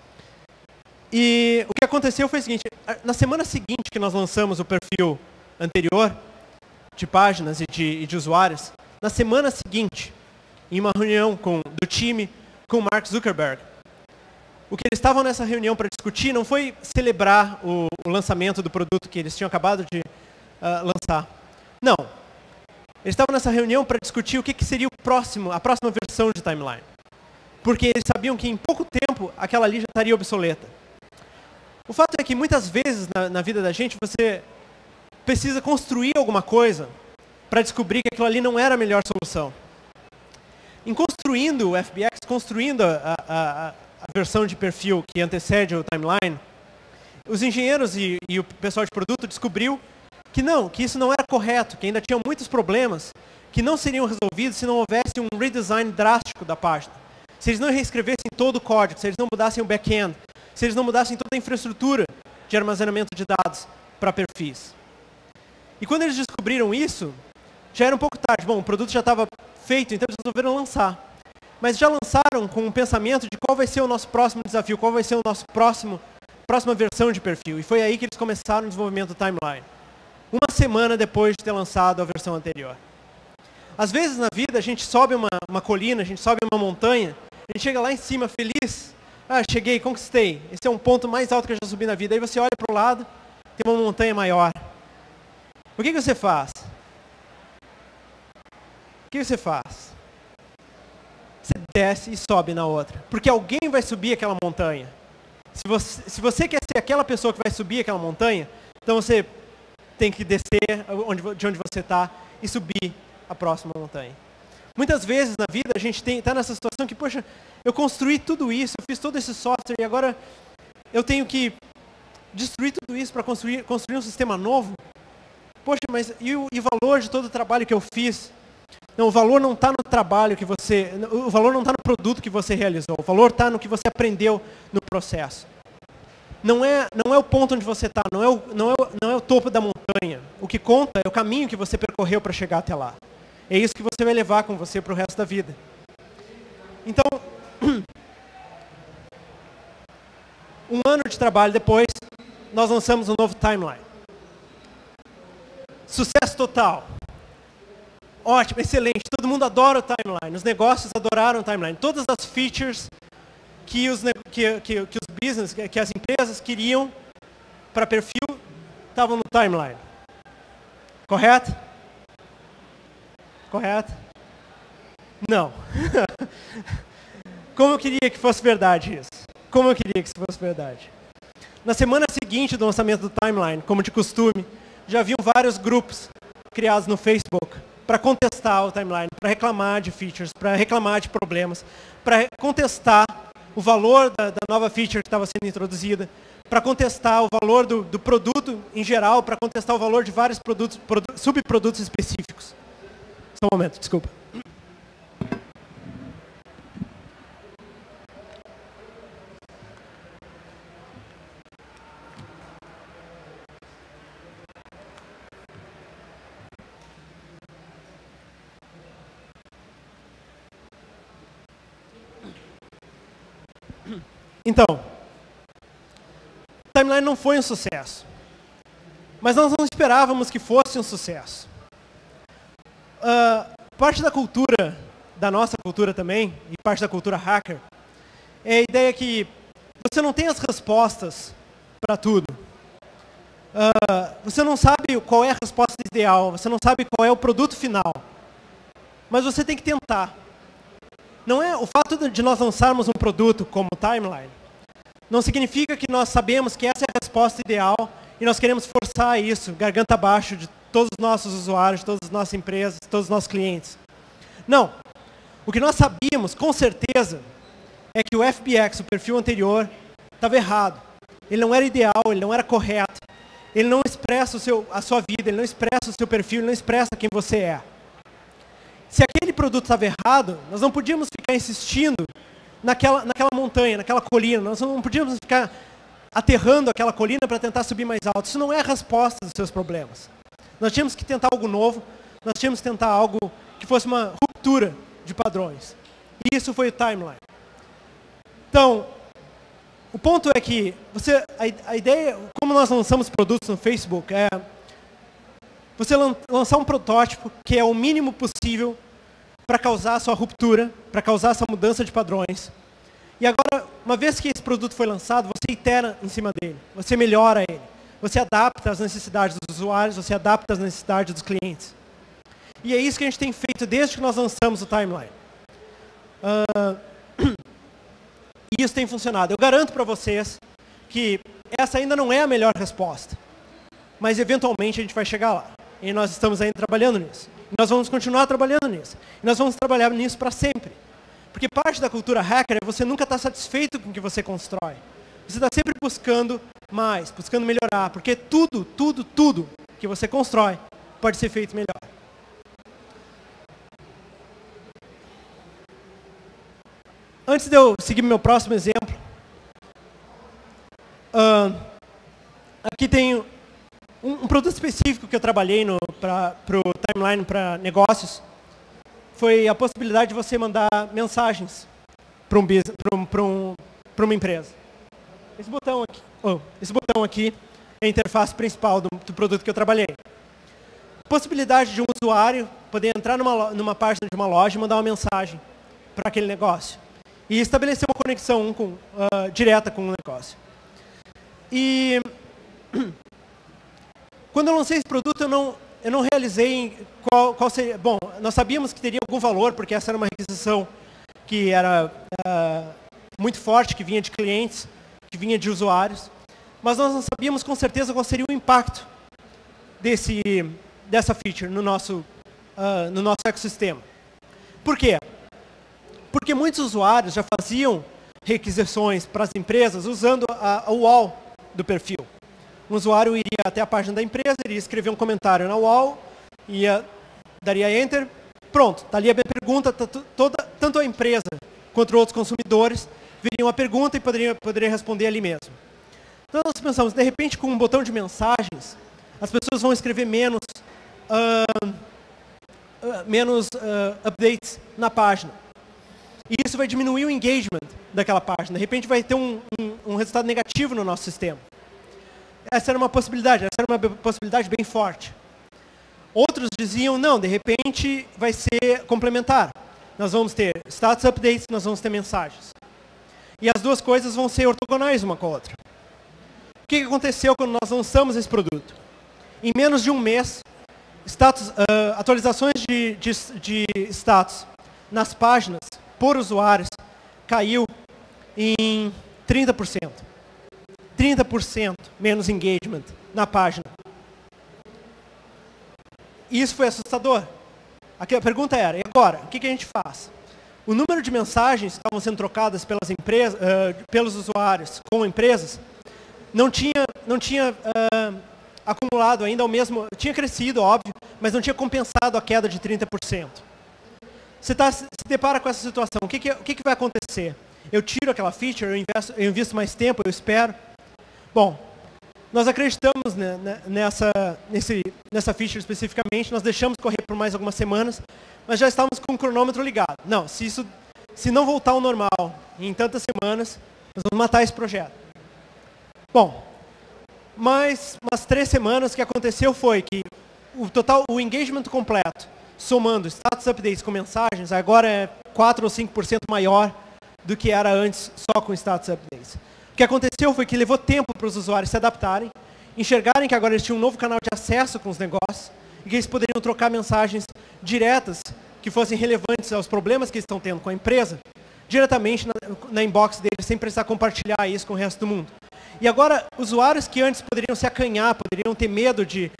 E o que aconteceu foi o seguinte, na semana seguinte que nós lançamos o perfil anterior, de páginas e de usuários, na semana seguinte, em uma reunião do time com o Mark Zuckerberg, o que eles estavam nessa reunião para discutir não foi celebrar o lançamento do produto que eles tinham acabado de lançar. Não. Eles estavam nessa reunião para discutir o que seria a próxima versão de Timeline. Porque eles sabiam que em pouco tempo aquela ali já estaria obsoleta. O fato é que muitas vezes na vida da gente você precisa construir alguma coisa para descobrir que aquilo ali não era a melhor solução. Em construindo o FBX, construindo a versão de perfil que antecede o Timeline, os engenheiros e o pessoal de produto descobriu que isso não era correto, que ainda tinham muitos problemas que não seriam resolvidos se não houvesse um redesign drástico da página. Se eles não reescrevessem todo o código, se eles não mudassem o back-end, se eles não mudassem toda a infraestrutura de armazenamento de dados para perfis. E quando eles descobriram isso, já era um pouco tarde. Bom, o produto já estava feito, então eles resolveram lançar. Mas já lançaram com um pensamento de qual vai ser o nosso próximo desafio, qual vai ser o nosso próxima versão de perfil. E foi aí que eles começaram o desenvolvimento do Timeline. Uma semana depois de ter lançado a versão anterior. Às vezes na vida a gente sobe uma colina, a gente sobe uma montanha, a gente chega lá em cima feliz, cheguei, conquistei, esse é um ponto mais alto que eu já subi na vida. Aí você olha para o lado, tem uma montanha maior. O que você faz? O que você faz? Você desce e sobe na outra, porque alguém vai subir aquela montanha. Se você quer ser aquela pessoa que vai subir aquela montanha, então você tem que descer de onde você está e subir a próxima montanha. Muitas vezes na vida a gente está nessa situação que, poxa, eu construí tudo isso, eu fiz todo esse software e agora eu tenho que destruir tudo isso para construir um sistema novo? Poxa, mas e o valor de todo o trabalho que eu fiz? Não, o valor não está no trabalho o valor não está no produto que você realizou, o valor está no que você aprendeu no processo. Não é o ponto onde você está, não é o topo da montanha. O que conta é o caminho que você percorreu para chegar até lá. É isso que você vai levar com você para o resto da vida. Então, um ano de trabalho depois, nós lançamos um novo Timeline. Sucesso total. Ótimo, excelente. Todo mundo adora o Timeline. Os negócios adoraram o Timeline. Todas as features que os business, que as empresas queriam para perfil, estavam no Timeline. Correto? Correto? Não. Como eu queria que fosse verdade isso. Como eu queria que isso fosse verdade. Na semana seguinte do lançamento do Timeline, como de costume, já haviam vários grupos criados no Facebook para contestar o Timeline, para reclamar de features, para reclamar de problemas, para contestar o valor da nova feature que estava sendo introduzida, para contestar o valor do produto em geral, para contestar o valor de vários subprodutos específicos. Só um momento, desculpa. Então, o Timeline não foi um sucesso. Mas nós não esperávamos que fosse um sucesso. Parte da cultura, da nossa cultura também, e parte da cultura hacker, é a ideia que você não tem as respostas para tudo. Você não sabe qual é a resposta ideal, você não sabe qual é o produto final. Mas você tem que tentar. Não é o fato de nós lançarmos um produto como Timeline, não significa que nós sabemos que essa é a resposta ideal e nós queremos forçar isso, garganta abaixo, de todos os nossos usuários, de todas as nossas empresas, todos os nossos clientes. Não. O que nós sabíamos, com certeza, é que o FBX, o perfil anterior, estava errado. Ele não era ideal, ele não era correto. Ele não expressa a sua vida, ele não expressa o seu perfil, ele não expressa quem você é. Se aquele produto estava errado, nós não podíamos ficar insistindo naquela montanha, naquela colina. Nós não podíamos ficar aterrando aquela colina para tentar subir mais alto. Isso não é a resposta dos seus problemas. Nós tínhamos que tentar algo novo, nós tínhamos que tentar algo que fosse uma ruptura de padrões. E isso foi o Timeline. Então, o ponto é que a ideia, como nós lançamos produtos no Facebook, é você lançar um protótipo que é o mínimo possível para causar a sua ruptura, para causar essa mudança de padrões. E agora, uma vez que esse produto foi lançado, você itera em cima dele, você melhora ele, você adapta às necessidades dos usuários, você adapta às necessidades dos clientes. E é isso que a gente tem feito desde que nós lançamos o Timeline. E isso tem funcionado. Eu garanto para vocês que essa ainda não é a melhor resposta. Mas, eventualmente, a gente vai chegar lá. E nós estamos ainda trabalhando nisso. E nós vamos continuar trabalhando nisso. E nós vamos trabalhar nisso para sempre. Porque parte da cultura hacker é você nunca estar satisfeito com o que você constrói. Você está sempre buscando mais, buscando melhorar. Porque tudo que você constrói pode ser feito melhor. Antes de eu seguir meu próximo exemplo, aqui tem um produto específico que eu trabalhei para o Timeline para negócios. Foi a possibilidade de você mandar mensagens para uma empresa. Esse botão aqui é a interface principal do produto que eu trabalhei. Possibilidade de um usuário poder entrar numa página de uma loja e mandar uma mensagem para aquele negócio. E estabelecer uma conexão direta com o negócio. E quando eu lancei esse produto, eu não realizei qual seria... Bom, nós sabíamos que teria algum valor, porque essa era uma requisição que era muito forte, que vinha de clientes, que vinha de usuários. Mas nós não sabíamos com certeza qual seria o impacto dessa feature no nosso ecossistema. Por quê? Porque muitos usuários já faziam requisições para as empresas usando a URL do perfil. Um usuário iria até a página da empresa, iria escrever um comentário na URL, daria Enter, pronto, está ali a minha pergunta, tanto a empresa quanto outros consumidores veriam a pergunta e poderiam responder ali mesmo. Então nós pensamos, de repente com um botão de mensagens, as pessoas vão escrever menos updates na página. E isso vai diminuir o engagement daquela página. De repente vai ter um resultado negativo no nosso sistema. Essa era uma possibilidade bem forte. Outros diziam, não, de repente vai ser complementar. Nós vamos ter status updates, nós vamos ter mensagens. E as duas coisas vão ser ortogonais uma com a outra. O que aconteceu quando nós lançamos esse produto? Em menos de um mês, atualizações de status nas páginas por usuários caiu em 30%. 30% menos engagement na página. E isso foi assustador. Aqui a pergunta era, e agora? O que a gente faz? O número de mensagens que estavam sendo trocadas pelas empresas, pelos usuários com empresas não tinha acumulado ainda o mesmo... Tinha crescido, óbvio, mas não tinha compensado a queda de 30%. Você se depara com essa situação, o que vai acontecer? Eu tiro aquela feature, eu invisto mais tempo, eu espero. Bom, nós acreditamos nessa feature especificamente, nós deixamos correr por mais algumas semanas, mas já estávamos com o cronômetro ligado. Não, se não voltar ao normal em tantas semanas, nós vamos matar esse projeto. Bom, mas umas 3 semanas o que aconteceu foi que o engagement completo, somando status updates com mensagens, agora é 4 ou 5% maior do que era antes só com status updates. O que aconteceu foi que levou tempo para os usuários se adaptarem, enxergarem que agora eles tinham um novo canal de acesso com os negócios e que eles poderiam trocar mensagens diretas que que fossem relevantes aos problemas que eles estão tendo com a empresa, diretamente na inbox deles, sem precisar compartilhar isso com o resto do mundo. E agora, usuários que antes poderiam se acanhar, poderiam ter medo de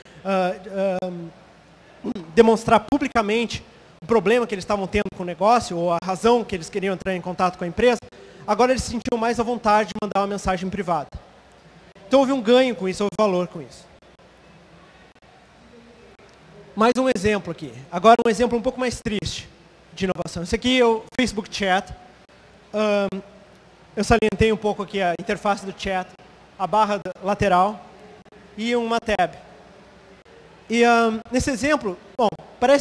demonstrar publicamente o problema que eles estavam tendo com o negócio, ou a razão que eles queriam entrar em contato com a empresa, agora eles se sentiam mais à vontade de mandar uma mensagem privada. Então houve um ganho com isso, houve valor com isso. Mais um exemplo aqui. Agora um exemplo um pouco mais triste de inovação. Esse aqui é o Facebook Chat. Eu salientei um pouco aqui a interface do chat, a barra lateral e uma tab. E nesse exemplo, bom,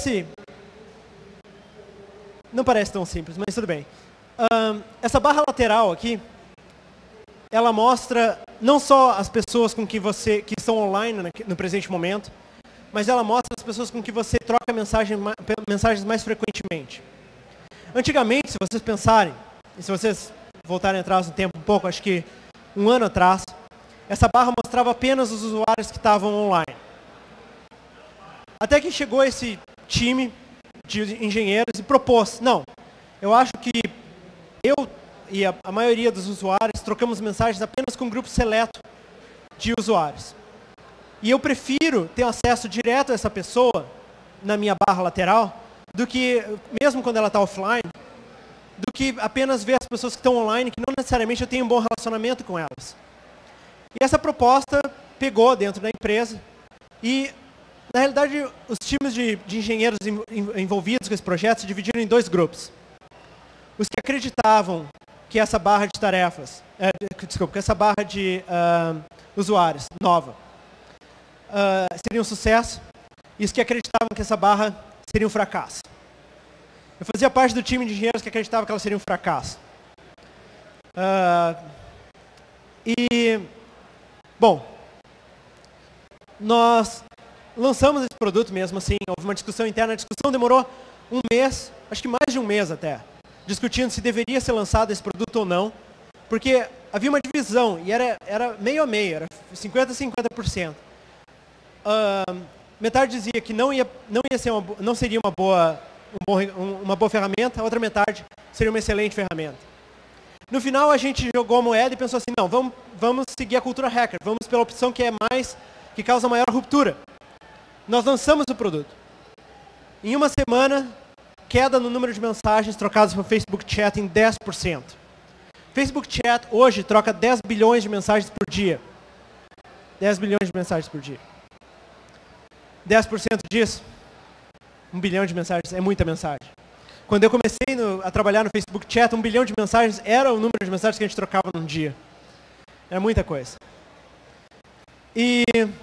não parece tão simples, mas tudo bem. Essa barra lateral aqui, ela mostra não só as pessoas com que estão online no presente momento, mas ela mostra as pessoas com que você troca mensagens mais frequentemente. Antigamente, se vocês pensarem, e se vocês voltarem atrás no tempo um pouco, acho que um ano atrás, essa barra mostrava apenas os usuários que estavam online. Até que chegou esse time de engenheiros e propôs, não, eu acho que eu e a maioria dos usuários trocamos mensagens apenas com um grupo seleto de usuários. E eu prefiro ter acesso direto a essa pessoa na minha barra lateral, do que, mesmo quando ela está offline, do que apenas ver as pessoas que estão online, que não necessariamente eu tenho um bom relacionamento com elas. E essa proposta pegou dentro da empresa e, na realidade, os times de engenheiros envolvidos com esse projeto se dividiram em dois grupos. Os que acreditavam que essa barra de tarefas, que essa barra de usuários nova seria um sucesso, e os que acreditavam que essa barra seria um fracasso. Eu fazia parte do time de engenheiros que acreditava que ela seria um fracasso. Bom, nós lançamos esse produto mesmo assim, houve uma discussão interna, a discussão demorou um mês, acho que mais de um mês até, discutindo se deveria ser lançado esse produto ou não, porque havia uma divisão, e era meio a meio, era 50% a 50%. Metade dizia que não seria uma boa ferramenta, a outra metade seria uma excelente ferramenta. No final, a gente jogou a moeda e pensou assim, não, vamos seguir a cultura hacker, vamos pela opção que causa maior ruptura. Nós lançamos o produto. Em uma semana, queda no número de mensagens trocadas pelo Facebook Chat em 10%. Facebook Chat hoje troca 10 bilhões de mensagens por dia. 10 bilhões de mensagens por dia. 10% disso, 1 bilhão de mensagens, é muita mensagem. Quando eu comecei a trabalhar no Facebook Chat, 1 bilhão de mensagens era o número de mensagens que a gente trocava num dia. É muita coisa. E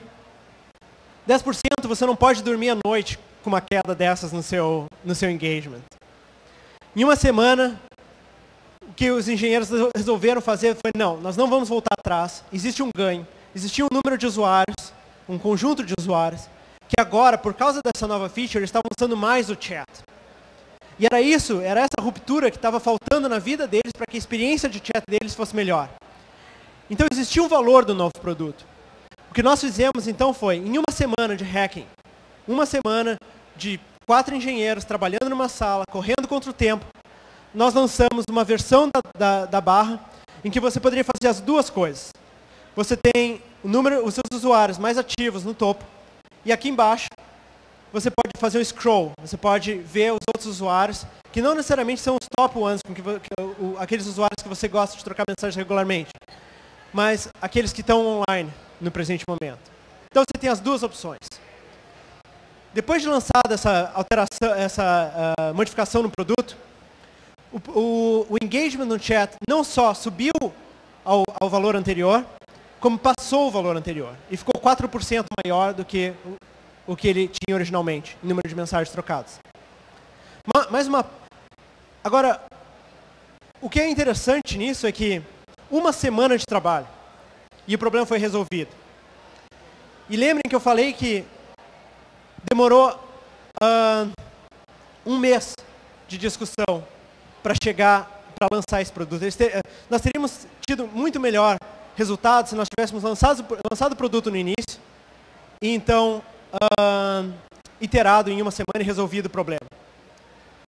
10% você não pode dormir à noite com uma queda dessas no seu engagement. Em uma semana, o que os engenheiros resolveram fazer foi, não, nós não vamos voltar atrás, existe um ganho, existia um número de usuários, um conjunto de usuários, que agora, por causa dessa nova feature, eles estavam usando mais o chat. E era essa ruptura que estava faltando na vida deles para que a experiência de chat deles fosse melhor. Então existia um valor do novo produto. O que nós fizemos então foi, em uma semana de hacking, uma semana de 4 engenheiros trabalhando numa sala, correndo contra o tempo, nós lançamos uma versão da barra em que você poderia fazer as duas coisas. Você tem os seus usuários mais ativos no topo, e aqui embaixo você pode fazer um scroll, você pode ver os outros usuários, que não necessariamente são os top ones, aqueles usuários que você gosta de trocar mensagem regularmente, mas aqueles que estão online no presente momento. Então você tem as duas opções. Depois de lançada essa alteração, essa modificação no produto, o engagement no chat não só subiu ao valor anterior, como passou o valor anterior. E ficou 4% maior do que o que ele tinha originalmente, em número de mensagens trocadas. Agora, o que é interessante nisso é que uma semana de trabalho e o problema foi resolvido. E lembrem que eu falei que demorou um mês de discussão para lançar esse produto. Nós teríamos tido muito melhor resultado se nós tivéssemos lançado o produto no início e então iterado em uma semana e resolvido o problema.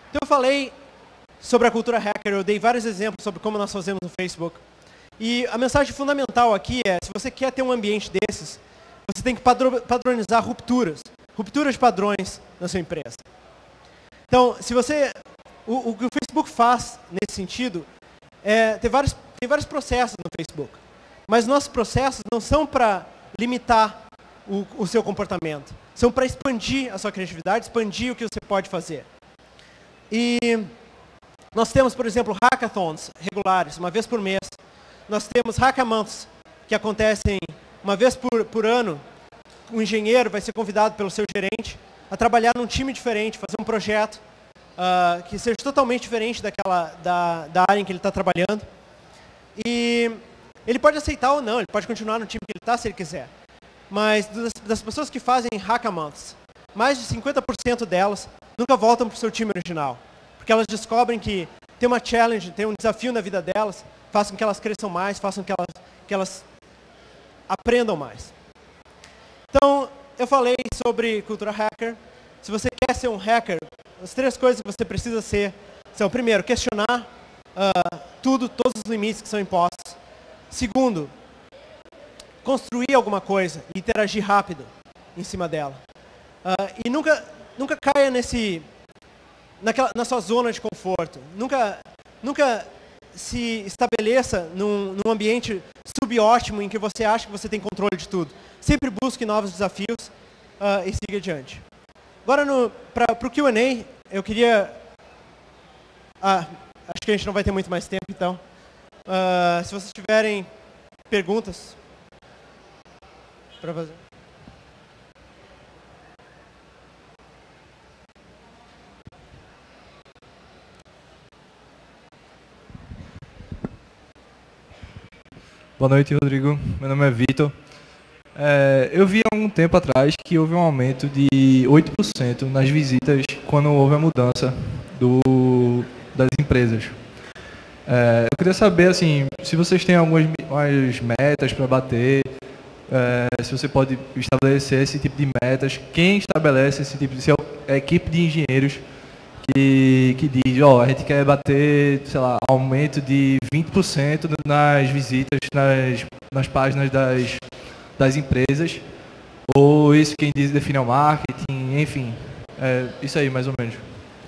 Então eu falei sobre a cultura hacker, eu dei vários exemplos sobre como nós fazemos no Facebook. E a mensagem fundamental aqui é, se você quer ter um ambiente desses, você tem que padronizar rupturas de padrões na sua empresa. Então, se você, o que o Facebook faz nesse sentido é tem vários processos no Facebook, mas nossos processos não são para limitar o seu comportamento, são para expandir a sua criatividade, expandir o que você pode fazer. E nós temos, por exemplo, hackathons regulares, uma vez por mês. Nós temos hackamonths, que acontecem uma vez por ano. O engenheiro vai ser convidado pelo seu gerente a trabalhar num time diferente, fazer um projeto que seja totalmente diferente da área em que ele está trabalhando. E ele pode aceitar ou não, ele pode continuar no time que ele está, se ele quiser. Mas das pessoas que fazem hackamonths, mais de 50% delas nunca voltam para o seu time original. Porque elas descobrem que tem uma challenge, tem um desafio na vida delas, façam que elas cresçam mais, façam que elas aprendam mais. Então, eu falei sobre cultura hacker. Se você quer ser um hacker, as 3 coisas que você precisa ser são, primeiro, questionar todos os limites que são impostos. Segundo, construir alguma coisa e interagir rápido em cima dela. E nunca caia na sua zona de conforto. Nunca se estabeleça num ambiente subótimo em que você acha que você tem controle de tudo. Sempre busque novos desafios e siga adiante. Agora, para o Q&A, eu queria... acho que a gente não vai ter muito mais tempo, então. Se vocês tiverem perguntas para fazer. Boa noite, Rodrigo. Meu nome é Vitor. Eu vi há algum tempo atrás que houve um aumento de 8% nas visitas quando houve a mudança das empresas. Eu queria saber assim, se vocês têm algumas metas para bater, se você pode estabelecer esse tipo de metas, quem estabelece esse tipo de... Se é a equipe de engenheiros que diz, a gente quer bater, sei lá, aumento de 20% nas visitas nas páginas das empresas, ou isso quem define é o marketing, enfim, isso aí mais ou menos.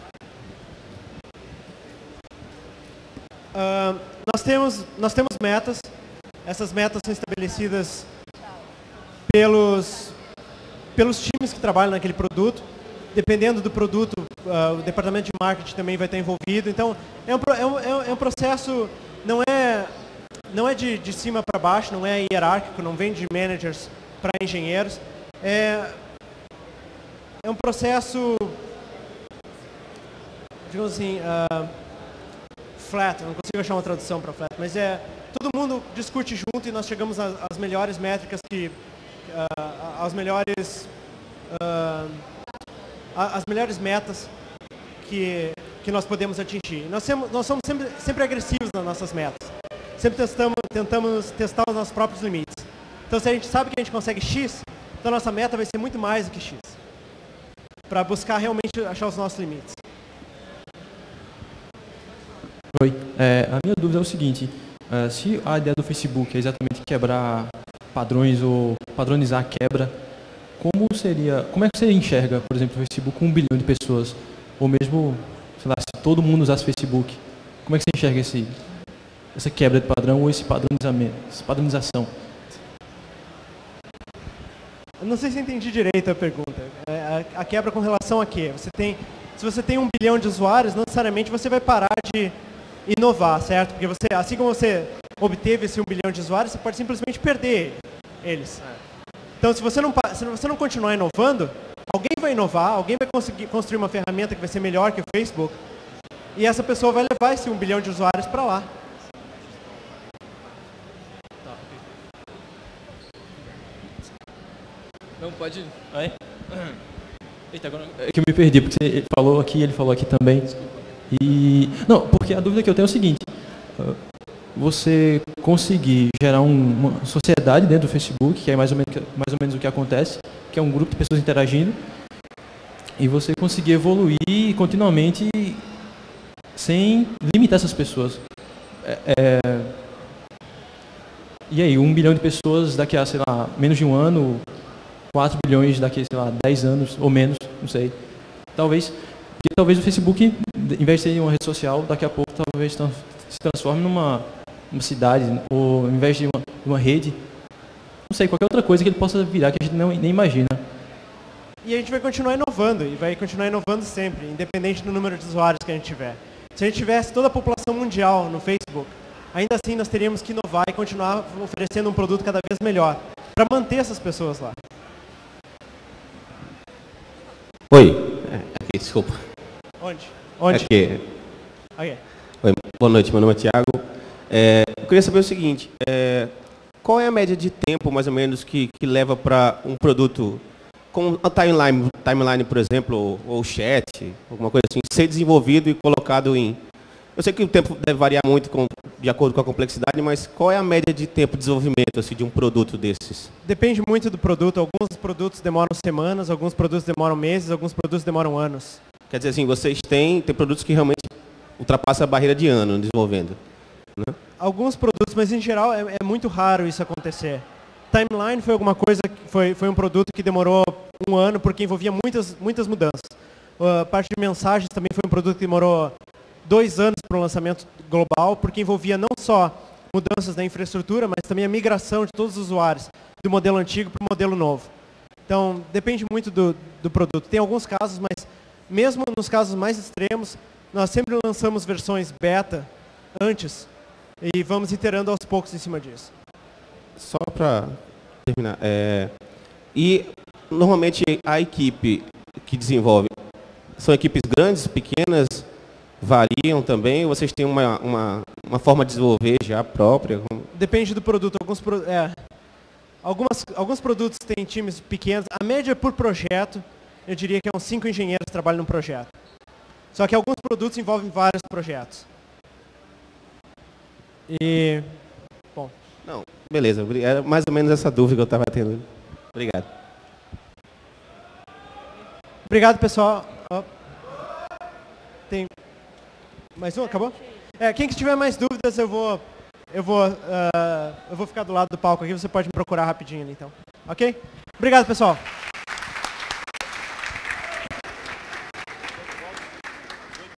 Nós temos metas. Essas metas são estabelecidas pelos times que trabalham naquele produto. Dependendo do produto, o departamento de marketing também vai estar envolvido. Então, é um processo, não é de cima para baixo, não é hierárquico, não vem de managers para engenheiros. É um processo, digamos assim, flat, não consigo achar uma tradução para flat, mas todo mundo discute junto e nós chegamos às melhores métricas, às melhores metas que nós podemos atingir. Nós somos sempre agressivos nas nossas metas. Sempre tentamos testar os nossos próprios limites. Então, se a gente sabe que a gente consegue X, então a nossa meta vai ser muito mais do que X. Para buscar realmente achar os nossos limites. Oi. A minha dúvida é o seguinte. Se a ideia do Facebook é exatamente quebrar padrões ou padronizar a quebra, como é que você enxerga, por exemplo, o Facebook com 1 bilhão de pessoas? Ou mesmo, sei lá, se todo mundo usasse Facebook, como é que você enxerga essa quebra de padrão ou esse padronizamento, essa padronização? Eu não sei se entendi direito a pergunta. A quebra com relação a quê? Se você tem 1 bilhão de usuários, não necessariamente você vai parar de inovar, certo? Porque assim como você obteve esse 1 bilhão de usuários, você pode simplesmente perder eles. Então, se você não continuar inovando, alguém vai inovar, alguém vai conseguir construir uma ferramenta que vai ser melhor que o Facebook, e essa pessoa vai levar esse 1 bilhão de usuários para lá. Não, pode... Eita, agora é que eu me perdi, porque ele falou aqui também. Não, porque a dúvida que eu tenho é o seguinte. Você conseguir gerar uma sociedade dentro do Facebook, que é mais ou menos o que acontece, que é um grupo de pessoas interagindo, e você conseguir evoluir continuamente sem limitar essas pessoas. E aí, 1 bilhão de pessoas daqui a, sei lá, menos de um ano, 4 bilhões daqui a, sei lá, 10 anos ou menos, não sei. Talvez o Facebook, em vez de ser uma rede social, daqui a pouco talvez se transforme numa cidade, ou em vez de uma rede, não sei, qualquer outra coisa que ele possa virar que a gente nem imagina. E a gente vai continuar inovando, e vai continuar inovando sempre, independente do número de usuários que a gente tiver. Se a gente tivesse toda a população mundial no Facebook, ainda assim nós teríamos que inovar e continuar oferecendo um produto cada vez melhor, para manter essas pessoas lá. Oi, aqui, desculpa. Onde? Aqui. Okay. Oi, boa noite, meu nome é Thiago. Eu queria saber o seguinte, qual é a média de tempo, mais ou menos, que leva para um produto, como a timeline, por exemplo, ou chat, alguma coisa assim, ser desenvolvido e colocado em... Eu sei que o tempo deve variar muito de acordo com a complexidade, mas qual é a média de tempo de desenvolvimento assim, de um produto desses? Depende muito do produto. Alguns produtos demoram semanas, alguns produtos demoram meses, alguns produtos demoram anos. Quer dizer assim, vocês têm produtos que realmente ultrapassam a barreira de ano desenvolvendo, né? Alguns produtos, mas em geral é muito raro isso acontecer. Timeline foi alguma coisa, foi um produto que demorou 1 ano porque envolvia muitas mudanças. A parte de mensagens também foi um produto que demorou 2 anos para o lançamento global, porque envolvia não só mudanças na infraestrutura, mas também a migração de todos os usuários do modelo antigo para o modelo novo. Então, depende muito do produto. Tem alguns casos, mas mesmo nos casos mais extremos, nós sempre lançamos versões beta antes e vamos iterando aos poucos em cima disso. Só para terminar, e normalmente a equipe que desenvolve, são equipes grandes, pequenas, variam também, ou vocês têm uma forma de desenvolver já própria? Depende do produto. Alguns produtos têm times pequenos. A média por projeto, eu diria que é uns 5 engenheiros que trabalham num projeto. Só que alguns produtos envolvem vários projetos. E... Bom. Não, beleza. Era mais ou menos essa dúvida que eu estava tendo. Obrigado. Obrigado, pessoal. Tem mais um? Acabou? Quem que tiver mais dúvidas, eu vou ficar do lado do palco aqui. Você pode me procurar rapidinho ali, então. Ok? Obrigado, pessoal.